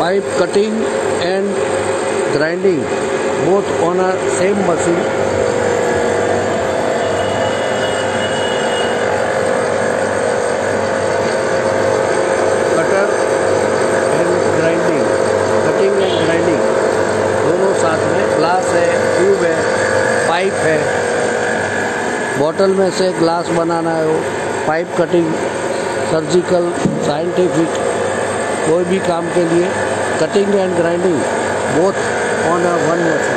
pipe cutting and grinding both on a same machine. Cutter and grinding, cutting and grinding दोनों साथ में. Glass है, tube है, pipe है. बॉटल में से ग्लास बनाना है, वो पाइप कटिंग, सर्जिकल, साइंटिफिक, कोई भी काम के लिए cutting and grinding both on a one machine.